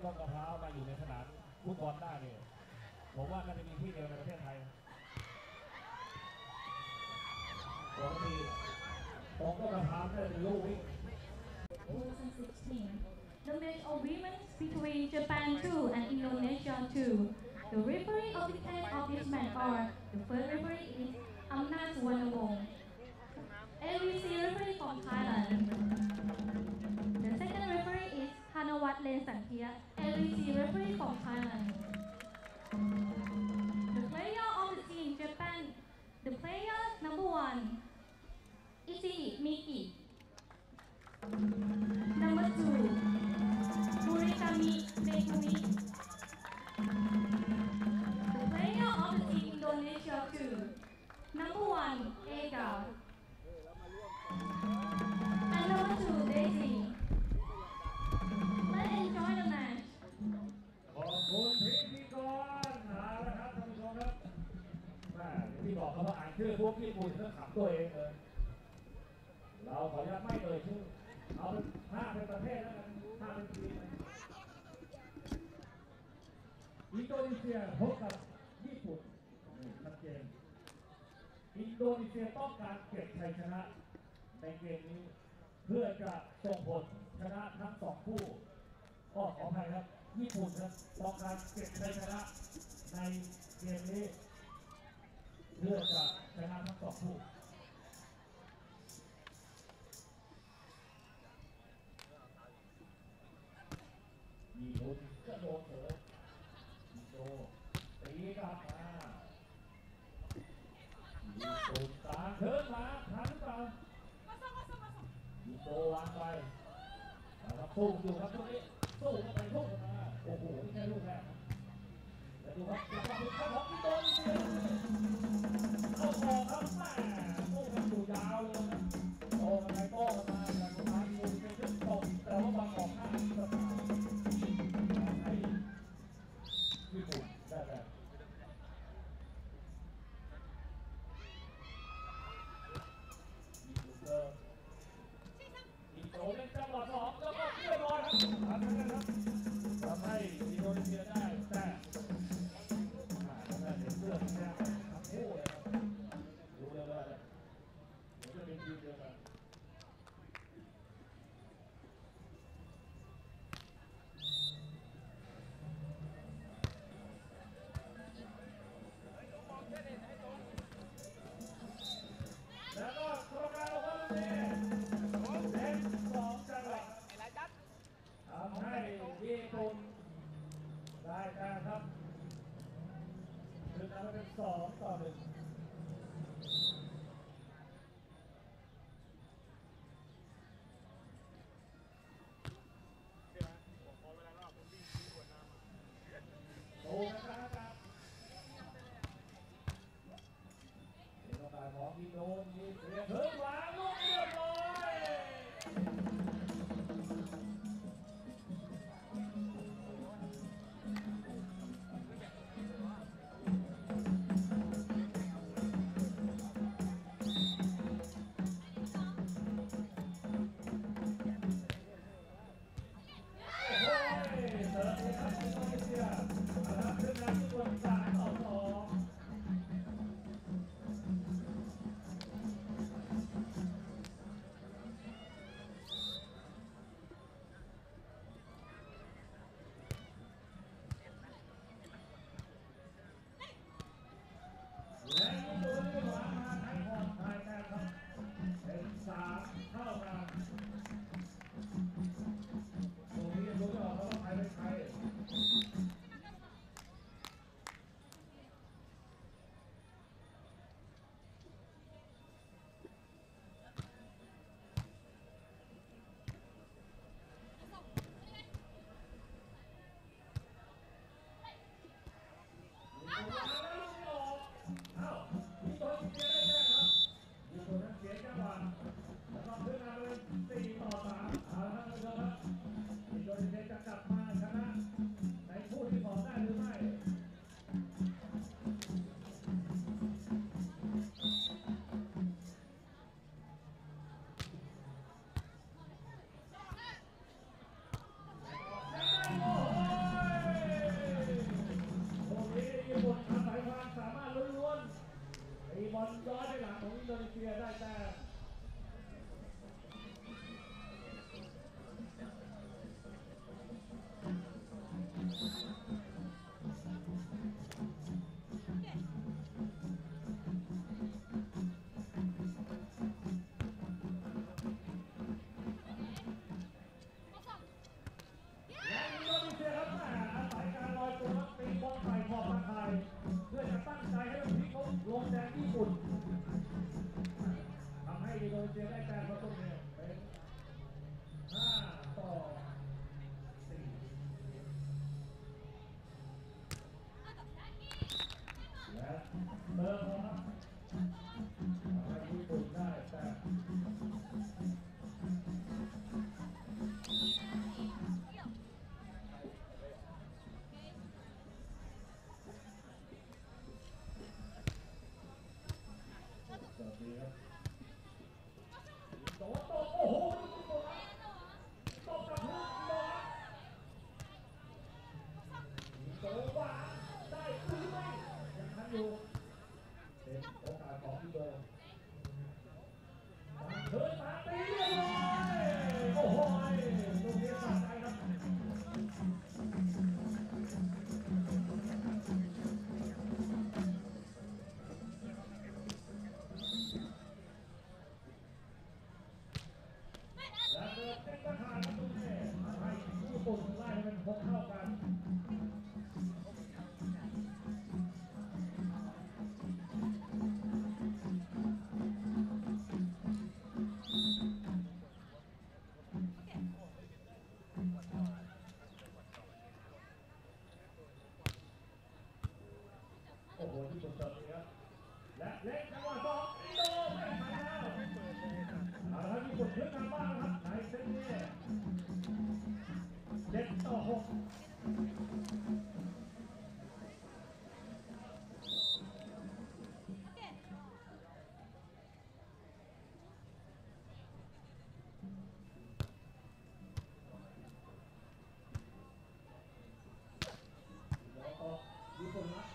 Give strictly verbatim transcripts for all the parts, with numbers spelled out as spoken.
ต้นมะพร้าวมาอยู่ในสนามฟุตบอลได้เนี่ยผมว่าน่าจะมีที่เดียวในประเทศไทยปกติผมก็มะพร้าวได้เป็นลูกวิ่ง twenty sixteen The match of women between Japan two and Indonesia two. The referee of the end of this match are the first referee is Amnat Suwarnawong, A V C referee from Thailand. The second referee is Thanawat Lensanthia, A V C referee from Thailand. The player of the team Japan, the player number one, Ichi Miki.Number two, Murakami Megumi. The player of the team Indonesia two. Number one, Ega. And number two, Daisy. Let's enjoy the match. ขอบคุณพิธีกรนะนะครับท่านผู้ชมครับแม่ที่บอกเขาว่าอ่านชื่อพวกญี่ปุ่นก็ขำตัวเองเลยเราขออนุญาตไม่เอ่ยชื่อเอาเป็นห้าเป็นประเทศแล้วกันห้าเป็นทีมอินโดนีเซียพบกับญี่ปุ่นชัดเจนอินโดนีเซียต้องการเก็บชัยชนะในเกมนี้เพื่อจะส่งผลชนะทั้งสองคู่ก็ขออภัยครับญี่ปุ่นครับต้องการเก็บชัยชนะในเกมนี้เพื่อจะชนะทั้งสองคู่ญี่ปุ่นก็โดนเถอะอินโดตีกลับมาญี่ปุ่นตามเถิดมาทันหรือเปล่าอินโดวางไปแล้วสู้อยู่ครับตรงนี้สู้กันไปสู้กันมาโอ้โหนี่แค่ลูกแรกแต่ดูครับจังหวะสุดท้ายของอินโดนีเซียเข้าคอครับแม่โต้กันอยู่ยาวเลยนะโต้กันไปโต้กันมาแต่สุดท้ายอินโดนีเซียก็ตกแต่ว่าบอลออกหน้าสนามญี่ปุ่นได้แบบญี่ปุ่นเจออินโดเล่นจังหวะสองแล้วก็เรียบร้อยครับทำได้ครับทำให้อินโดนีเซียได้แต่แต่เห็นเสื้อที่แน่ทั้งคู่เลยครับรู้เลยว่าผมจะเป็นทีมเดียวกันแล้วก็โครงการของเราเนี่ยเล่นสองจังหวะทำให้ญี่ปุ่นได้แต้มครับถึงนั้นเป็นสองต่อหนึ่งโอ้นะครับของอินโดนีเซียถึงวางลูกเรียบร้อยโอ้โหเสิร์ฟเลยครับอินโดนีเซียรับขึ้นนำที่บนสามต่อสองย้อนไปหลังของอินโดนีเซียได้แต่โอ้โหที่สุดเลยครับและเล็กจังหวะสองอินโดไม่ทันแล้วเอาละครับญี่ปุ่นขึ้นนำบ้างครับในเซตนี้เจ็ดต่อหกญี่ปุ่นนะ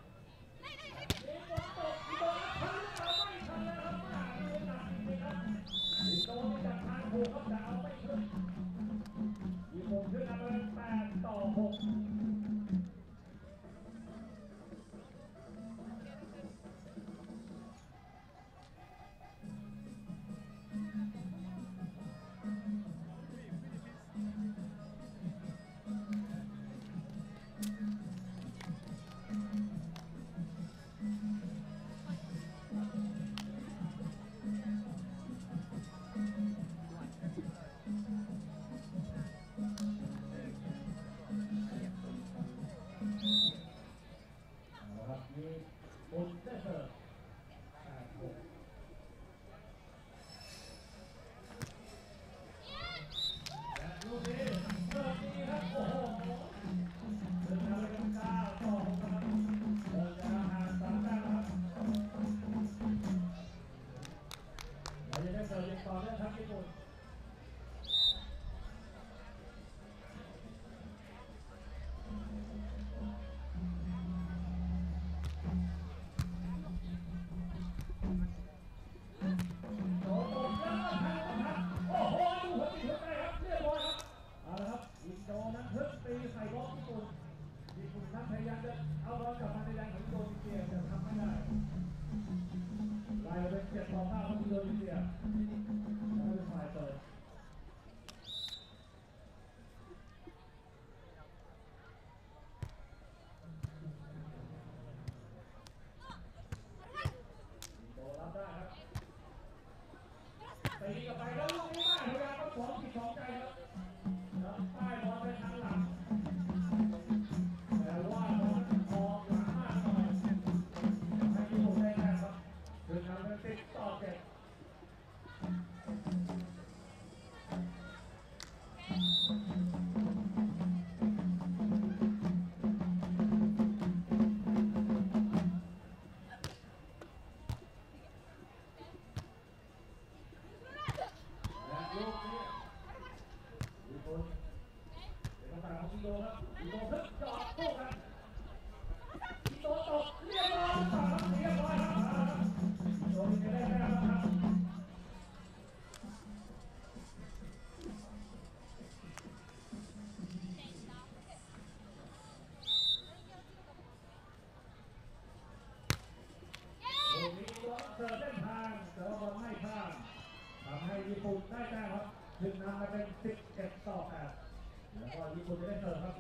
พยายามจะเอาบอลกลับมาในแดนของอินโดนีเซียแต่ทำไม่ได้ไล่เป็นเจ็ดต่อห้าของอินโดนีเซียแล้วเป็นฝ่ายเปิดโดนรับได้ครับตีกลับไปแล้วลูกนี้ไม่พยายามต้องสองผิดสองใจครับแล้วป้ายบอลไปทางหลังแต่ว่าบอลออกหลังมากหน่อยให้ญี่ปุ่นได้แน่ครับคือนำเป็นสิบต่อเจ็ดเทำให้ญี่ปุ่นได้แต้มครับถึงนำมาเป็นสิบเอ็ดต่อแปดแล้วก็ญี่ปุ่นจะได้เสิร์ฟครับ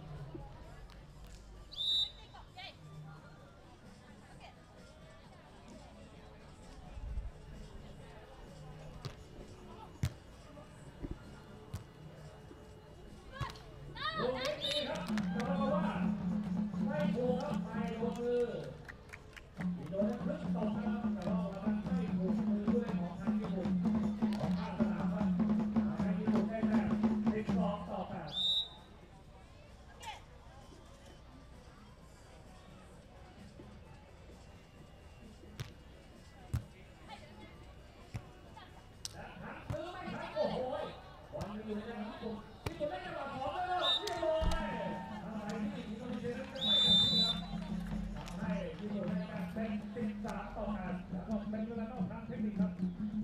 ลูกนี้ดีครับแต่ว่าไม่ถูกครับไม่ลงมือโดนครึ่งตกนะครับแต่ว่ามันไม่ถูกมือผู้เล่นของทางญี่ปุ่นของภาคสนามครับทางญี่ปุ่นได้แต้มสิบสองต่อแปดและหักมือไม่หักโอ้โหบอลอยู่ในทางญี่ปุ่นญี่ปุ่นได้จังหวะของแล้วเรียบร้อยทำให้ที่อินโดนีเซียนั้นจะไม่กลับที่ครับทำให้ญี่ปุ่นได้แต้มเป็นสิบสามต่อแปดแล้วก็เป็นเวลานอกทางเทคนิคครับ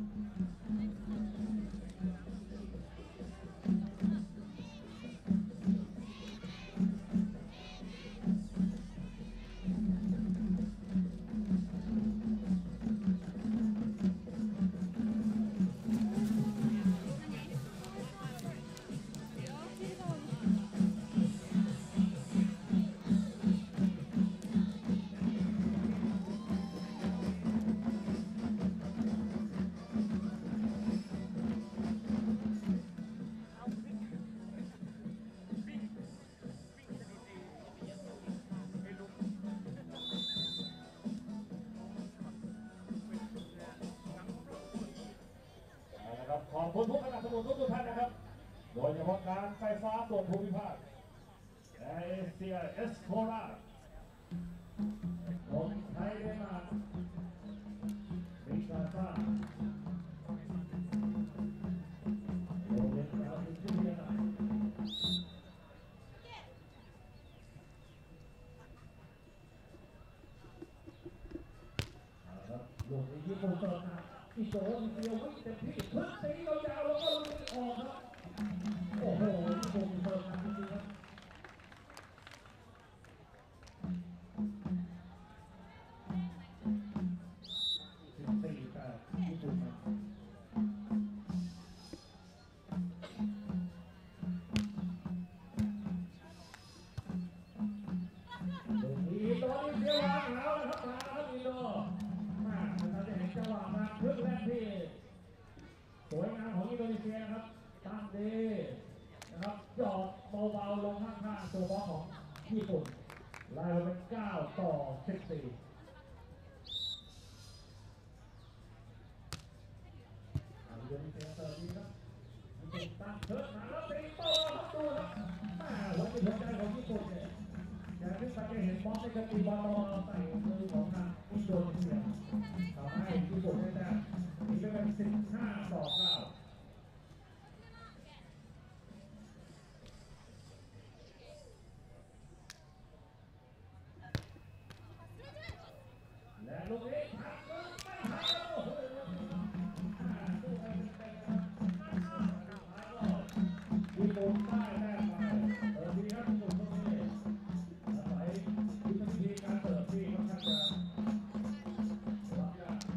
ขอบคุณผู้สนับสนุนทุกท่านนะครับโดยเฉพาะการไฟฟ้าส่วนภูมิภาคเอเชียเอสโคราชคนไทยได้มาวิกาซ่าโรงเรียนดาวดินเทียนนะครับลูกนี้ญี่ปุ่นเติมนะอิโต้เดียววิ่งเต็มที่พึ่งตียาวๆแล้วก็ลุยออกครับโอ้โหญี่ปุ่นเติมนะจริงๆครับสิบสี่แต่ญี่ปุ่นนะลูกนี้ตอนนี้เดียววางแล้วนะครับมาครับอินโดมาเราจะเห็นจังหวะมาครึ่งแรกที่สวยงามของอินโดนีเซียนะครับตั้งดีนะครับหยอดเบาๆลงข้างๆตัวบอลของญี่ปุ่นไล่เป็นเก้าต่อสิบสี่อินโดนีเซียเติร์ดีครับญี่ปุ่นตั้งเทิร์นมาแล้วตีโต้ครับดูครับแม่หัวจิตหัวใจของญี่ปุ่นเนี่ยอย่างที่ไปจะเห็นบอลในกระตีบอลเราใส่มือของทางอินโดนีเซียทำให้ญี่ปุ่นได้แต้มนี่ก็เป็นสิบห้าต่อเก้าและลูกนี้หักมือไม่หักโอ้โหสู้กันเต็มๆนะครับญี่ปุ่นได้แต้มไปเออทีนี้ครับญี่ปุ่นตรงนี้อาศัยยุทธวิธีการเสิร์ฟที่ค่อนข้างจะรับยาก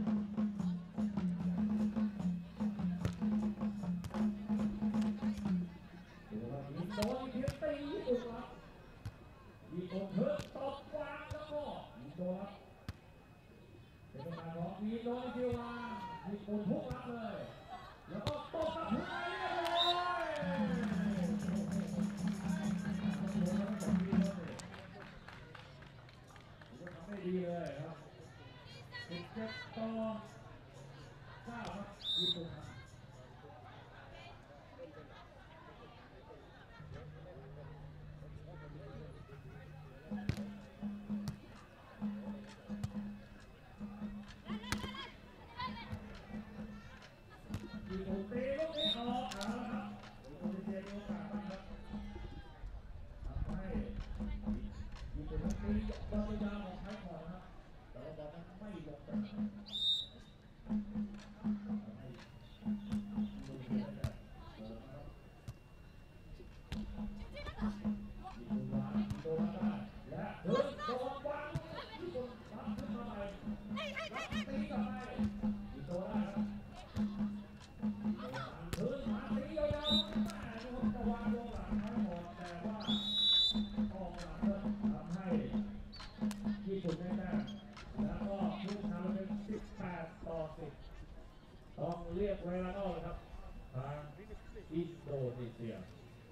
ดูว่าอินโดนีเซียตีญี่ปุ่นครับญี่ปุ่นเพิ่มตบวางแล้วก็อินโดครับเป็นการร้องอินโดนีเซียวางญี่ปุ่นทุกรับเลยแล้วก็ตบกับหัวเรียบร้อยทำได้ดีเลยครับสิบเจ็ดต่อเก้าครับญี่ปุ่นครับญี่ปุ่นตีลูกนี้ออกเรียกเวลานอกครับทางอินโดนีเซีย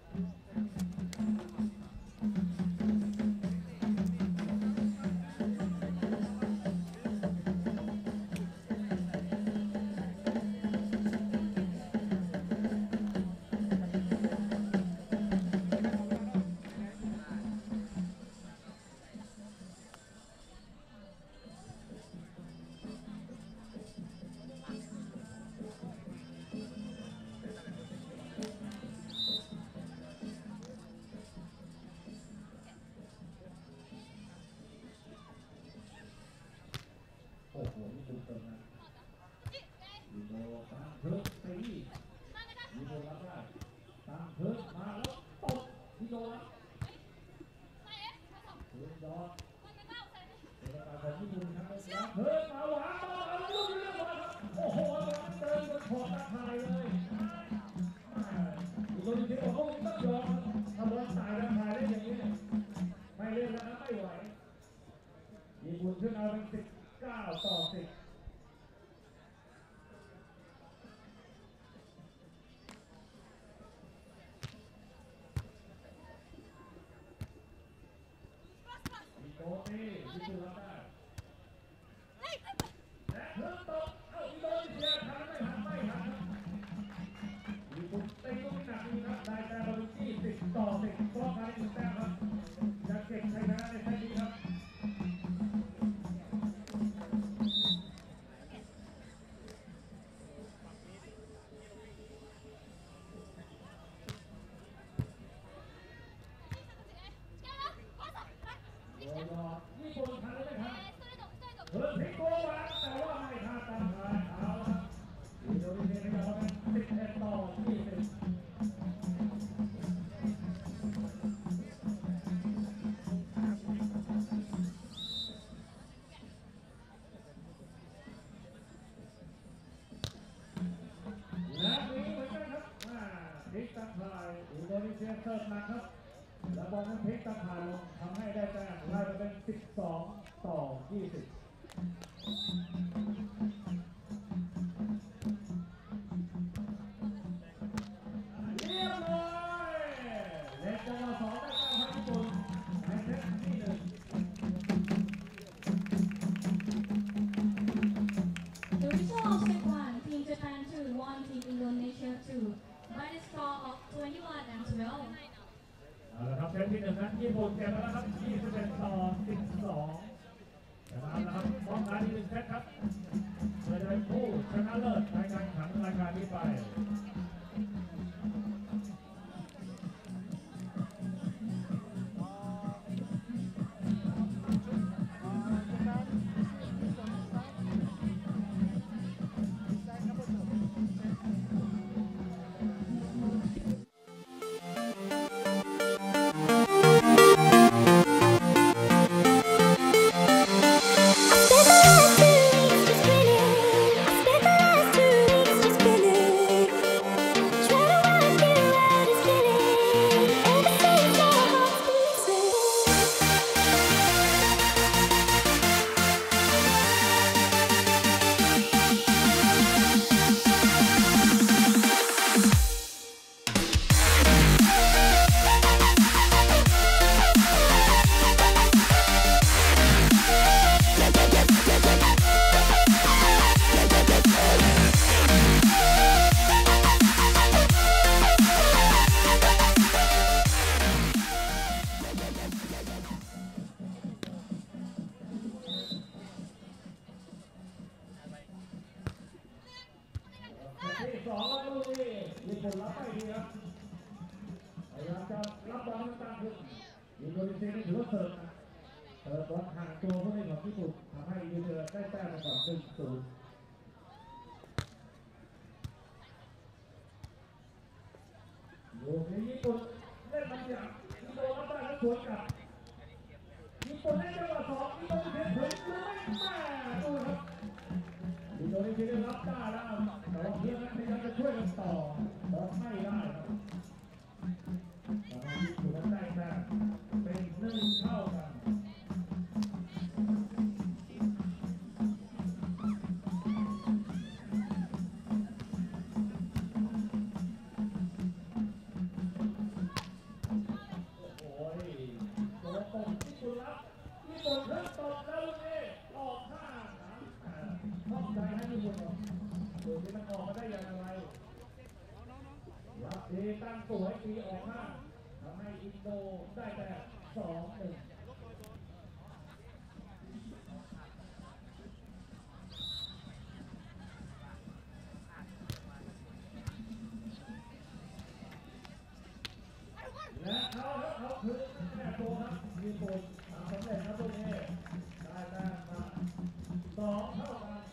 โอ้โหนี่เป็นตัวนะยูโดตามเพิ่มตียูโดรับได้ตามเพิ่มมาแล้วตบยูโดรับเพิ่มยอดเป็นการของญี่ปุ่นครับเพิ่มมาหวานมาแล้วลูกเรียบร้อยครับโอ้โหเดินบนขอบตาข่ายเลยยูโดจริงๆเขาต้องยอมทำบอลตายตาข่ายได้อย่างนี้ไม่เล่นแล้วนะไม่ไหวญี่ปุ่นขึ้นเอาเป็นสิบเก้าต่อสิบอีโกตีญี่ปุ่นรับได้และเพิ่มตกเอ้าอินโดนีเซียทันไม่ทันไม่ทันญี่ปุ่นตีลูกหนักดีครับได้แต้มเป็นยี่สิบต่อสิบป้องกันอีกแต้มครับจะเก็บชัยชนะในเซตนี้ครับญี่ปุ่นทันหรือไม่ทันเพิ่มพลิกตัววางแต่ว่าไม่ทันตามท้ายเอาละอินโดนีเซียขยับมาเป็นสิบเอ็ดต่อยี่สิบและนี้เหมือนกันครับพลิกตามท้ายอินโดนีเซียเสิร์ฟหนักครับแล้วบอลนั้นพลิกตามท้ายลงทำให้ได้แต้มไล่ไปเป็นสิบสองต่อยี่สิบเรียบร้อยเล็กจังหวะสองได้แต้มครับญี่ปุ่นในเซตที่หนึ่ง The result of set one, Team Japan two won Team Indonesia two by the score of twenty-one and twelve. เอาละครับเซตที่หนึ่งนั้นญี่ปุ่นเก็บมาแล้วครับยี่สิบเอ็ดต่อสิบสองชนะแล้วครับป้องกันอีกหนึ่งเซตครับเพื่อจะเป็นผู้ชนะเลิศในการแข่งขันรายการนี้ไปที่สองแล้วลูกนี้ญี่ปุ่นรับไม่ดีครับพยายามจะรับบอลตามขึ้นอินโดนีเซียนี่ถือว่าเสิร์ฟนะเสิร์ฟบอลห่างตัวผู้เล่นของญี่ปุ่นทำให้อินโดนีเซียได้แต้มมาก่อนหนึ่งศูนย์ลูกนี้ญี่ปุ่นเล่นมันอย่างอินโดรับได้แล้วสวนกลับญี่ปุ่นเล่นจังหวะสองอินโดนีเซียถึงหรือไม่มาดูครับอินโดนีเซียรับได้แล้วแต่ว่าเพื่อนนั้นพยายามจะช่วยกันต่อบอลไม่ได้ครับแต่ว่าญี่ปุ่นนั้นได้แต้มเป็นหนึ่งเท่ากันดูที่มันออกมาได้อย่างไรรับดีตั้งตัวให้ตีออกมาทำให้อินโดได้แต่สองหนึ่งและเขาเขาคือแม่โตครับญี่ปุ่นทำสำเร็จครับตรงนี้ได้แต้มมาสองเท่ากัน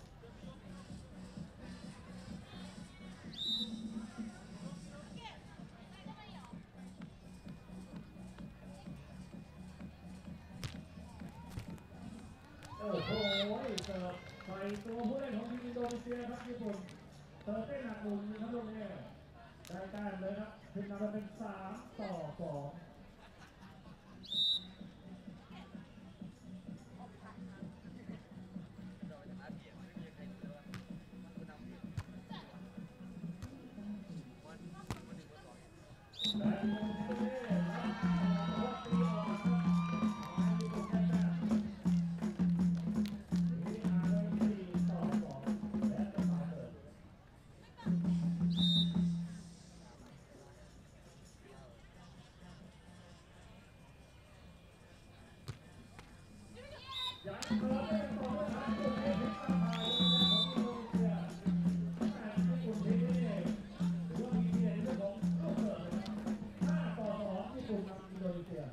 โอ้โหเสิร์ฟใส่ตัวผู้เล่นของทีมอินโดนีเซียครับญี่ปุ่นเสิร์ฟได้หนักหนุนครับตรงนี้ได้แต้มเลยครับขึ้นนำเป็นสามต่อสองและตรงนี้ครับตีออกครับให้ญี่ปุ่นได้แต้มนี่มาเลยสี่ต่อสองและจะมาเปิดยังเปิดได้ต่อเลยครับตรงนี้พิษตาพายของอินโดนีเซียแต่ญี่ปุ่นทีนี้ถือว่ามีเกียรติในเรื่องของลูกเสิร์ฟเลยครับห้าต่อสองญี่ปุ่นนำอินโดนีเซีย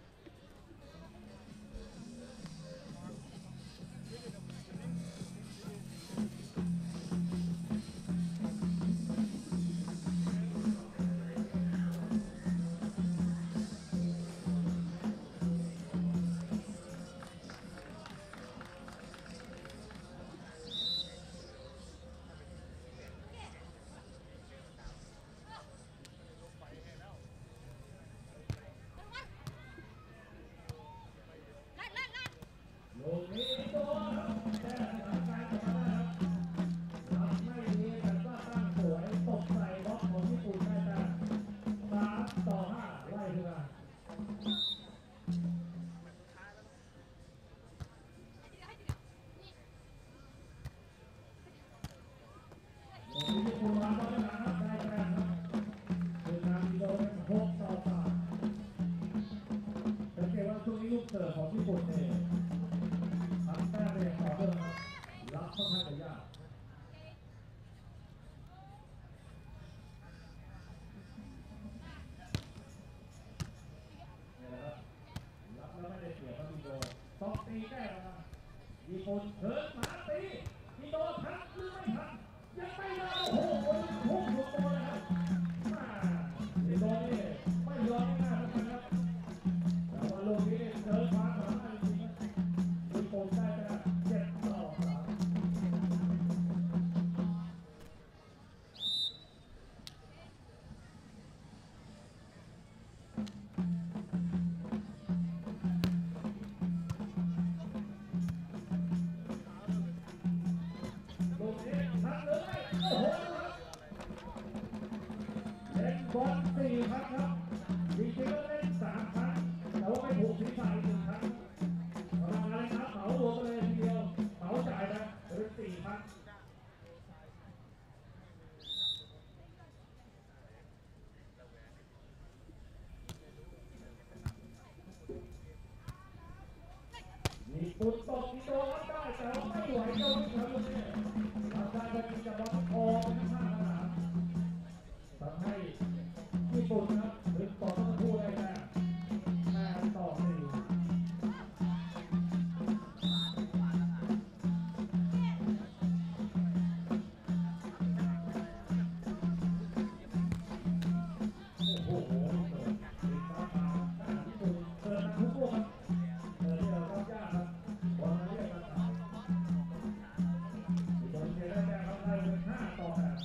ลูกนี้โดนครับแก้สถานการณ์กลับมาได้ครับรับไม่ดีแต่ก็ตั้งสวยตกใส่บล็อกของญี่ปุ่นได้แต่สามต่อห้าไล่ขึ้นมาลูกนี้ญี่ปุ่นวางบอลด้านหลังครับได้แต้มครับคือนำอินโดเป็นหกต่อสามสังเกตว่าช่วงนี้ลูกเสิร์ฟของญี่ปุ่นเนี่ยทำแต้มได้อย่างต่อเนื่องครับรับค่อนข้างจะยากนี่แหละครับรับแล้วไม่ได้เปรียบครับอินโดต้องตีแก้มาญี่ปุ่นเถิดมาตีอินโดทันหรือไม่ทันยังไม่ได้โอ้โหพุ่งสุดตัวเลยครับมาอินโดนี่ไม่ยอมง่ายๆนะครับแต่ว่าลูกนี้เจอความสามารถจริงๆครับญี่ปุ่นได้แต่เจ็ดต่อสามลูกนี้ทันหรือไม่โอ้โหครับเล่นบอลสี่ครั้งครับจริงๆแล้วเล่นสามครั้งแต่ว่าไม่ถูกศีรษะอีกหนึ่งครั้งกรรมการเลยครับเหมารวมไปเลยทีเดียวเหมาจ่ายนะเป็นสี่ครั้งมีปุ่นตกมีโดนรับได้แต่ว่าไม่ไหวเจ้าที่ทำเลยรับได้ก็จริงจะบอลออกไปข้างสนามทำให้ญี่ปุ่นครับถึงต่อต้องพูดได้แค่แต้มต่อหนึ่งโอ้โหเปิดติดตามมาญี่ปุ่นเปิดมาทุกลูกครับเปิดเดียวรับยากครับบอลเรียกมาต่างญี่ปุ่นเสียได้แต้มครับได้เป็นห้าต่อแปด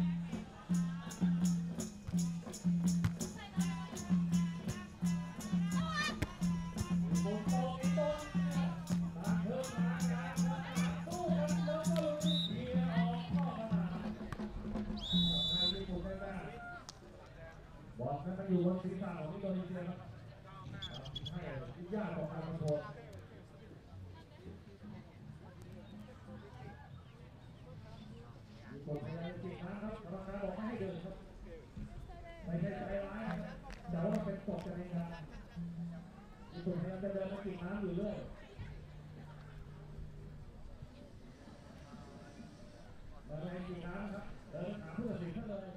บอลนั้นอยู่บนศีรษะของอินโดนีเซียครับให้ยากต่อการคอนโทรลครับกรรมการบอกไม่ให้เดินครับไม่ใช่ใจร้ายครับแต่ว่าเป็นกฎกติกาญี่ปุ่นพยายามจะเดินมากินน้ำอยู่เรื่อยเดินมากินน้ำครับเดินหาผู้ตัดสินเขาเลย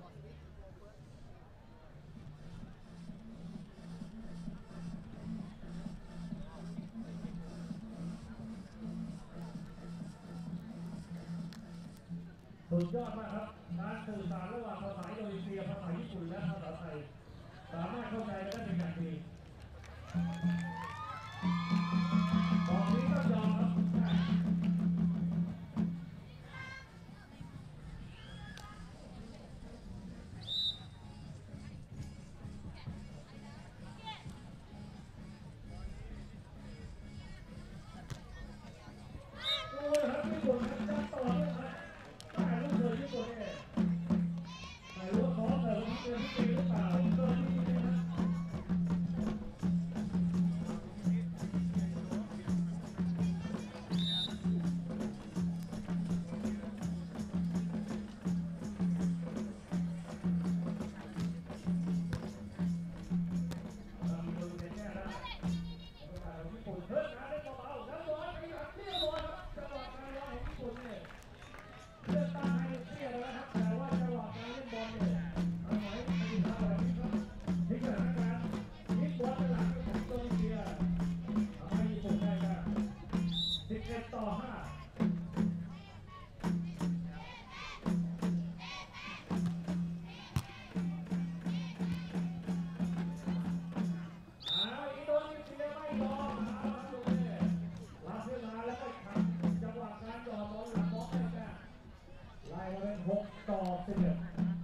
สุดยอดมากครับการสื่อสารระหว่างภาษาอินโดนีเซียภาษาญี่ปุ่นและภาษาไทยสามารถเข้าใจกันได้เป็นอย่างดีตอนนี้ต้องยอมครับโอ้ยครับญี่ปุ่นครับจับต่อเลยครับได้ลูกเธอญี่ปุ่นเนี่ยไม่รู้ว่าขอเธอที่เกินที่หรือเปล่าเกินที่นี่นะต่อห้าเอาอินโดนีเซียไม่ยอมเอาครับดูเลยรับขึ้นมาแล้วก็ทำจังหวะการจ่อบอลหลังบล็อกได้แค่ไล่มาเป็นหกต่อสิบเอ็ด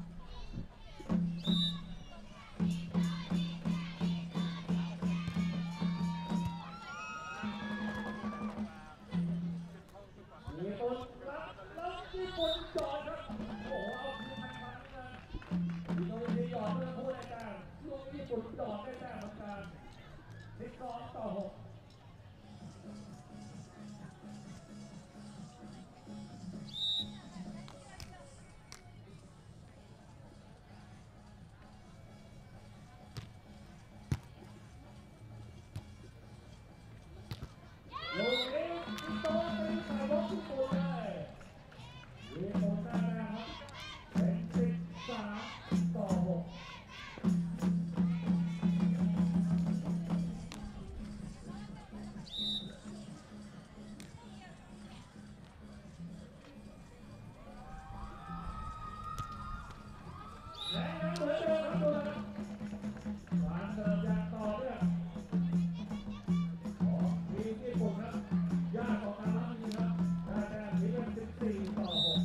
มีคนรับแล้วมีคนจอดครับโอ้โหเอาคืนทันทีเลยอินโดนีเซียจอดเพื่อผู้ได้แต้มลูกญี่ปุ่นจอดได้แต้มเหมือนกันสิบสองต่อหกลูกนี้อินโดนีเซียใส่บอลญี่ปุ่นเลยญี่ปุ่นได้แล้วครับเป็นสิบสามต่อหกและยังเหมือนเดิมครับตัวนั้นการเสิร์ฟอย่างต่อเนื่องของทีมญี่ปุ่นครับยากต่อการรับมือครับได้แต้มที่เป็นสิบสี่ต่อหก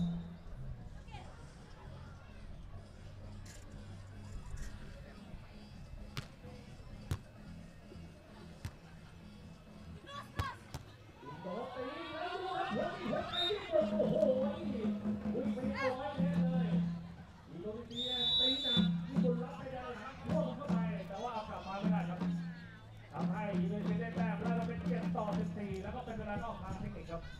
อินโดตีแล้วดูครับหัวตีหัวใจญี่ปุ่นโอ้โหนี่วิ่งไปตัวไว้แน่เลยอินโดนีเซียตีหนักญี่ปุ่นรับไม่ได้หลังท่วมเข้าไปแต่ว่าเอากลับมาไม่ได้ครับทำให้อินโดนีเซียได้แต้มแล้วเราเป็นเจ็ดต่อสิบสี่แล้วก็เป็นเวลานอกทางเทคนิคครับ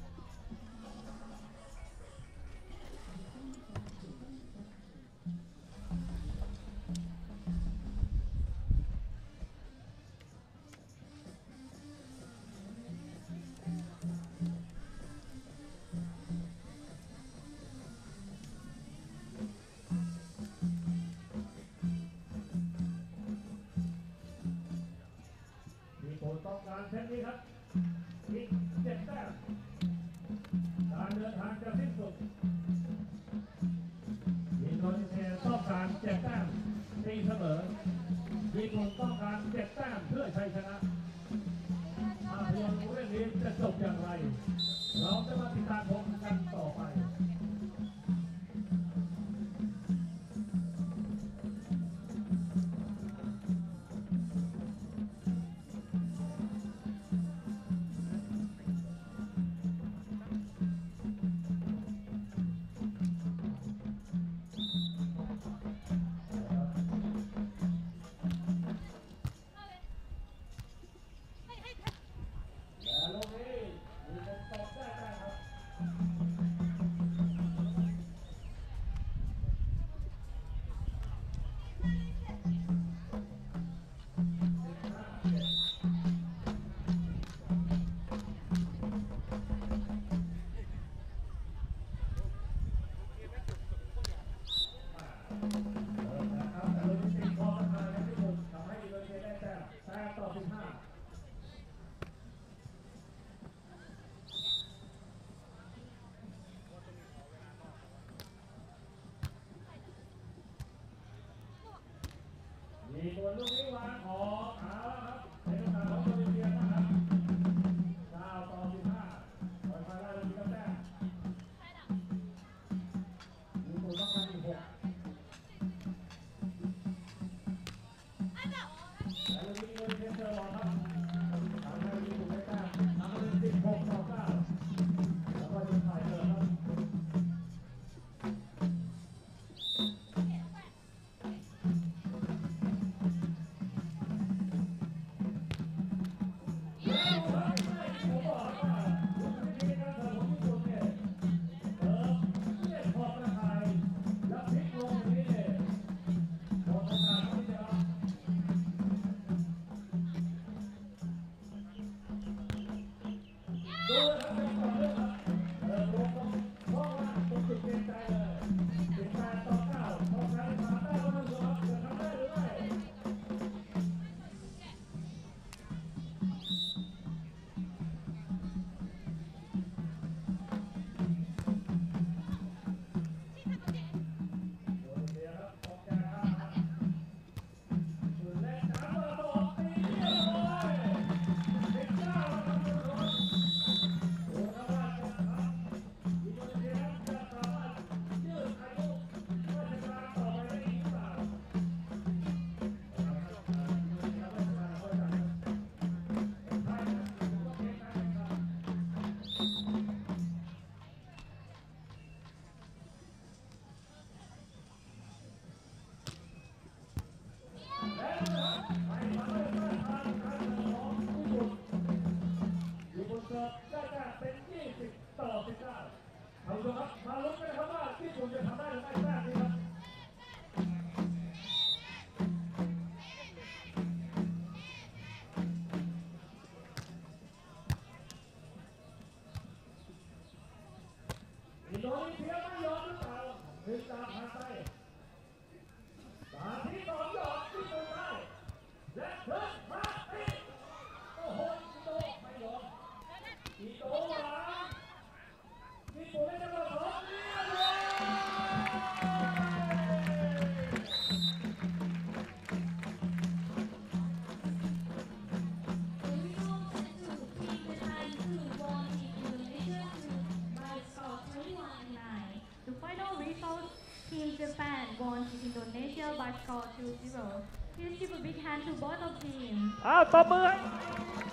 ญี่ปุ่นต้องการเซตนี้ครับอีกเจ็ดแต้มการเดินทางจะสิ้นสุดอินโดนีเซียต้องการเจ็ดแต้มตีเสมอญี่ปุ่นต้องการเจ็ดแต้มเพื่อชัยชนะภาพยนตร์เรื่องนี้จะจบอย่างไรเราจะมาติดตามชมกันต่อไปดูนะครับต่อเนื่องครับเปิดวงตรงช่องว่างตรงจุดเปลี่ยนใจเลยสิบแปดต่อเก้าพอใครทำได้ก็ต้องดูครับจะทำได้หรือไม่เอาดูครับมาลุ้นกันนะครับว่าญี่ปุ่นจะทำได้หรือไม่แรกนี้ครับอินโดนีเซียไม่ยอมหรือเปล่าถึงตามผ่านไปสาธิตสองยอดญี่ปุ่นได้และเพิ่มมาตีโอ้โหอินโดไม่ยอมอินโดหวังญี่ปุ่นได้จังหวะสองเรียบร้อย The final result, Team Japan won to Indonesia by score two zero. Please give a big hand to both of teams. อ้าวตบมือให้